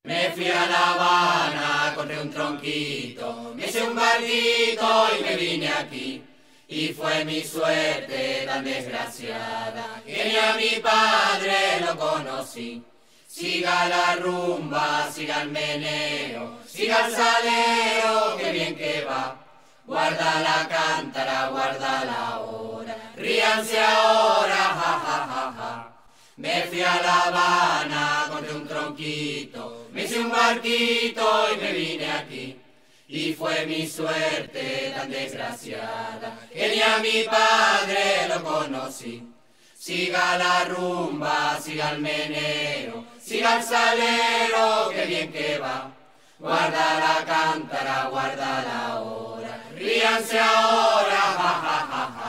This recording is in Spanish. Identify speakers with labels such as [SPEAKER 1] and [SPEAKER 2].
[SPEAKER 1] Me fui a La Habana, compré un tronquito, me hice un barquito y me vine aquí. Y fue mi suerte tan desgraciada, que ni a mi padre lo conocí. Siga la rumba, siga el meneo, siga el salero, que bien que va. Guarda la cántara, guarda la hora, ríanse ahora, ja, ja, ja, ja. Me fui a La Habana, compré un tronquito, me hice un barquito y me vine aquí. Y fue mi suerte tan desgraciada, que ni a mi padre lo conocí. Siga la rumba, siga el meneo, siga el salero, que bien que va. Guarda la cántara, guarda la hora, ríanse ahora, ja, ja, ja, ja.